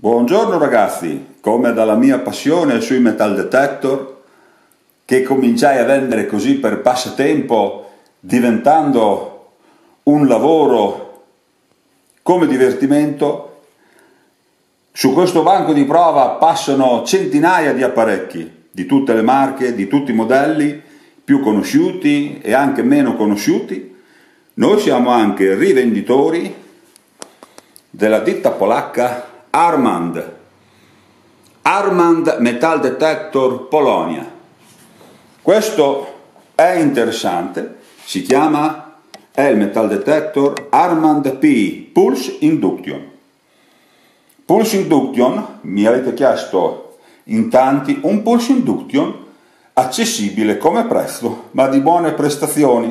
Buongiorno ragazzi, come dalla mia passione sui metal detector, che cominciai a vendere così per passatempo, diventando un lavoro come divertimento, su questo banco di prova passano centinaia di apparecchi, di tutte le marche, di tutti i modelli, più conosciuti e anche meno conosciuti. Noi siamo anche rivenditori della ditta polacca Harman Metal Detector Polonia. Questo è interessante, è il metal detector Harman P Pulse Induction. Pulse Induction, mi avete chiesto in tanti, un Pulse Induction accessibile come prezzo, ma di buone prestazioni.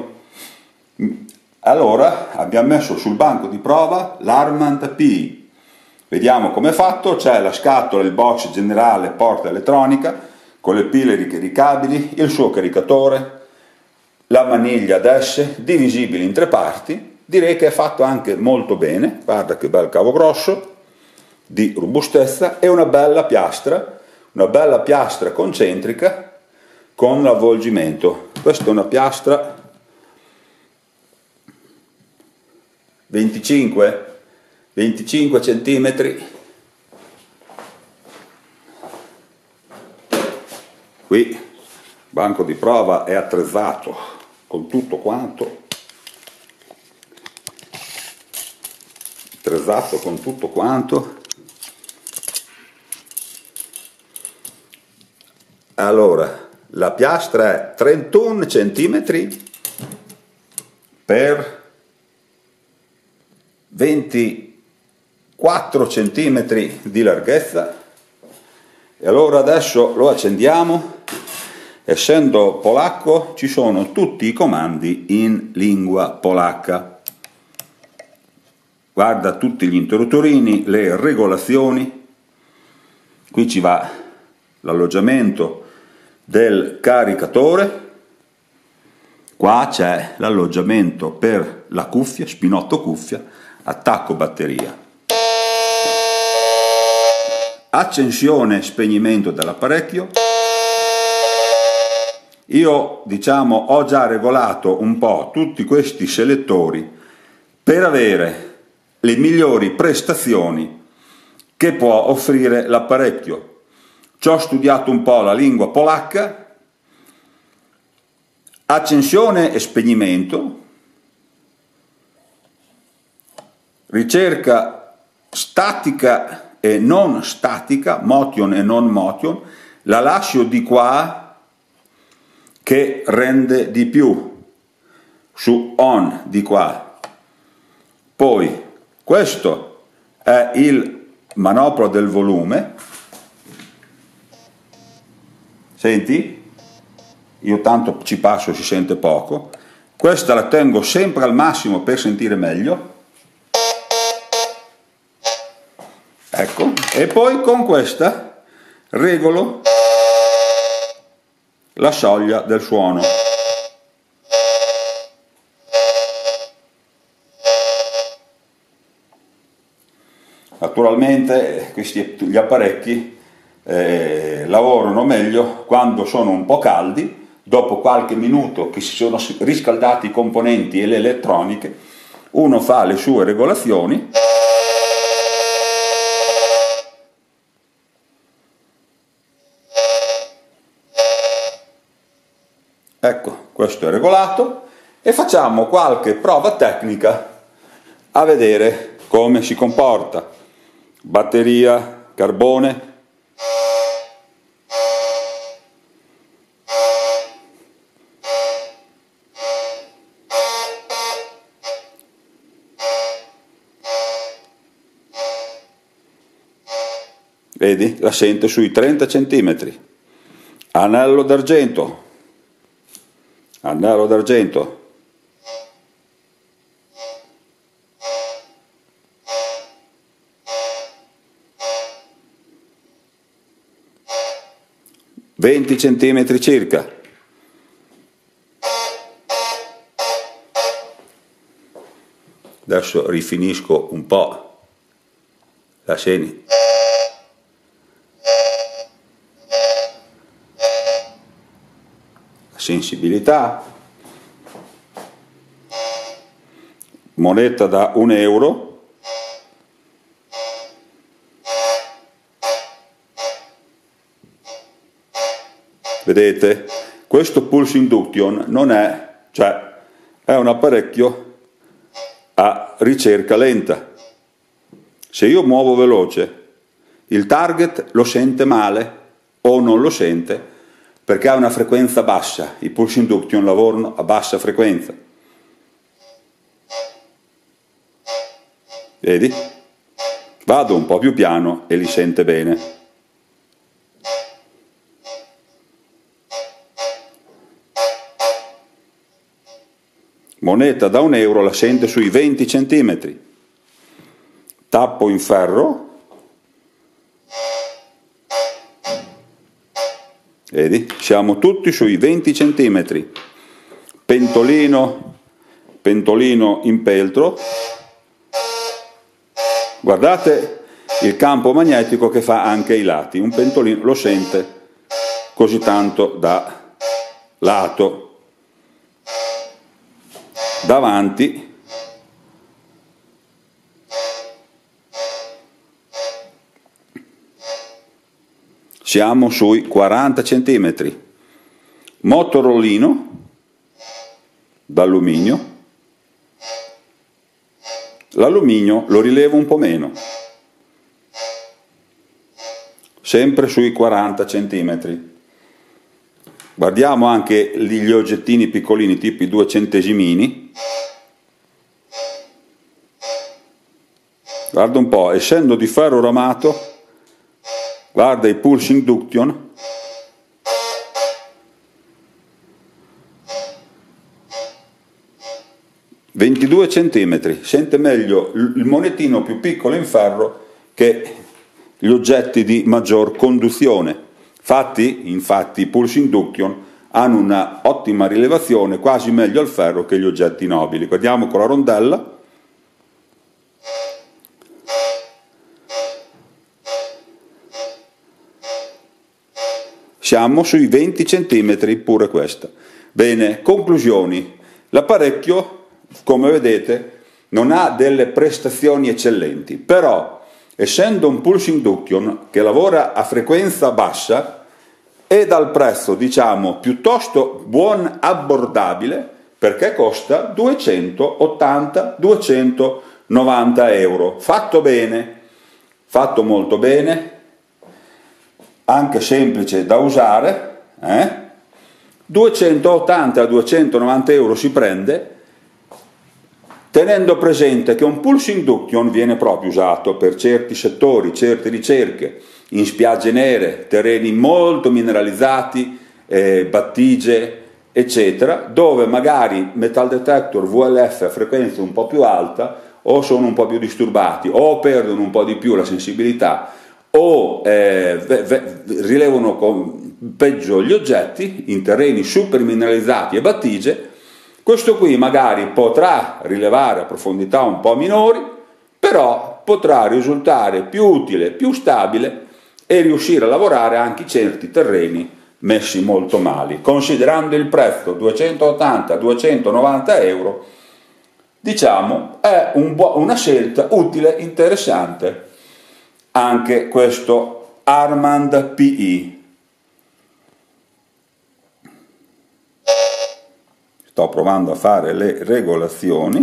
Allora abbiamo messo sul banco di prova l'Harman P. Vediamo come è fatto. C'è la scatola, il box generale, porta elettronica con le pile ricaricabili, il suo caricatore, la maniglia ad S, divisibile in 3 parti. Direi che è fatto anche molto bene. Guarda che bel cavo grosso, di robustezza, e una bella piastra concentrica con l'avvolgimento. Questa è una piastra 25 centimetri. Qui il banco di prova è attrezzato con tutto quanto, Allora, la piastra è 31 centimetri per 24 centimetri di larghezza. E allora adesso lo accendiamo. Essendo polacco ci sono tutti i comandi in lingua polacca. Guarda tutti gli interruttorini, le regolazioni. Qui ci va l'alloggiamento del caricatore. Qua c'è l'alloggiamento per la cuffia, spinotto cuffia, attacco batteria. Accensione e spegnimento dell'apparecchio. Io ho già regolato un po' tutti questi selettori per avere le migliori prestazioni che può offrire l'apparecchio. Ci ho studiato un po' la lingua polacca. Accensione e spegnimento, ricerca statica e non statica, motion e non motion, la lascio di qua che rende di più, su on di qua. Poi questo è il manopolo del volume, senti? Io tanto ci passo, si sente poco. Questa la tengo sempre al massimo per sentire meglio. Ecco, e poi con questa regolo la soglia del suono. Naturalmente gli apparecchi lavorano meglio quando sono un po' caldi. Dopo qualche minuto che si sono riscaldati i componenti e le elettroniche, uno fa le sue regolazioni. Ecco, questo è regolato, e facciamo qualche prova tecnica a vedere come si comporta. Batteria, carbone. Vedi? La sento sui 30 centimetri. Anello d'argento. 20 centimetri circa. Adesso rifinisco un po' la scena. sensibilità, moneta da 1 euro, vedete, questo pulse induction non è, cioè è un apparecchio a ricerca lenta. Se io muovo veloce, il target lo sente male o non lo sente perché ha una frequenza bassa. I pulse induction lavorano a bassa frequenza. Vedi? Vado un po' più piano e li sente bene. Moneta da 1 euro la sente sui 20 cm. Tappo in ferro. Vedi? Siamo tutti sui 20 cm. Pentolino in peltro. Guardate il campo magnetico che fa anche ai lati. Un pentolino lo sente così tanto da lato. Davanti siamo sui 40 cm. Motorollino d'alluminio. L'alluminio lo rilevo un po' meno, sempre sui 40 cm. Guardiamo anche gli oggettini piccolini, tipo i 2 centesimini. Guarda un po', essendo di ferro ramato, guarda i pulse induction. (22 cm), sente meglio il monetino più piccolo in ferro che gli oggetti di maggior conduzione. Infatti i pulse induction hanno una ottima rilevazione, quasi meglio al ferro che gli oggetti nobili. Guardiamo con la rondella. Siamo sui 20 cm pure questa. Bene, conclusioni. L'apparecchio, come vedete, non ha delle prestazioni eccellenti, però essendo un pulse induction che lavora a frequenza bassa e dal prezzo, diciamo, piuttosto buon abbordabile, perché costa 280-290 euro. Fatto bene, fatto molto bene, anche semplice da usare, 280-290 euro si prende, tenendo presente che un pulse induction viene proprio usato per certi settori, certe ricerche, in spiagge nere, terreni molto mineralizzati, battigie, eccetera, dove magari metal detector VLF a frequenza un po' più alta o sono un po' più disturbati o perdono un po' di più la sensibilità o rilevano peggio gli oggetti in terreni super mineralizzati e battigie. Questo qui magari potrà rilevare a profondità un po' minori, però potrà risultare più utile, più stabile e riuscire a lavorare anche in certi terreni messi molto male. Considerando il prezzo 280-290 euro, diciamo è una scelta utile, interessante anche questo Harman PE. Sto provando a fare le regolazioni.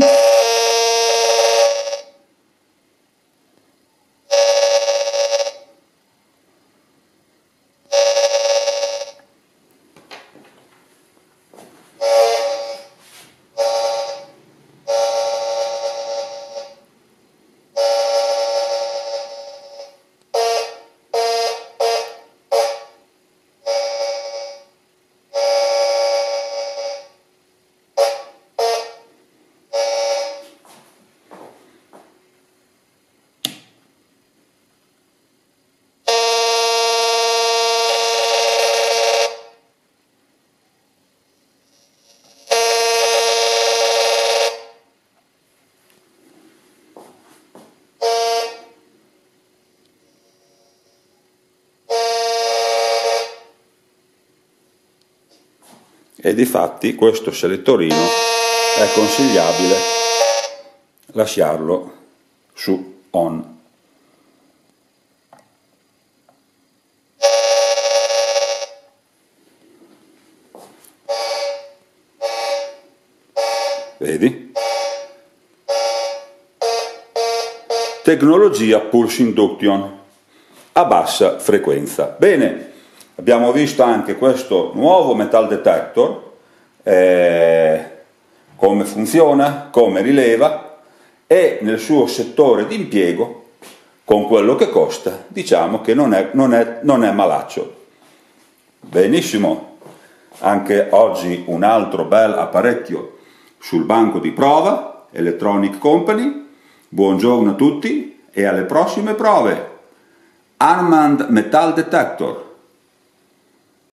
e difatti questo selettorino è consigliabile lasciarlo su on. Vedi? Tecnologia pulse induction a bassa frequenza. Bene, abbiamo visto anche questo nuovo metal detector, come funziona, come rileva, e nel suo settore di impiego, con quello che costa, diciamo che non è malaccio. Benissimo, anche oggi un altro bel apparecchio sul banco di prova, Electronic Company. Buongiorno a tutti e alle prossime prove. Harman Metal Detector.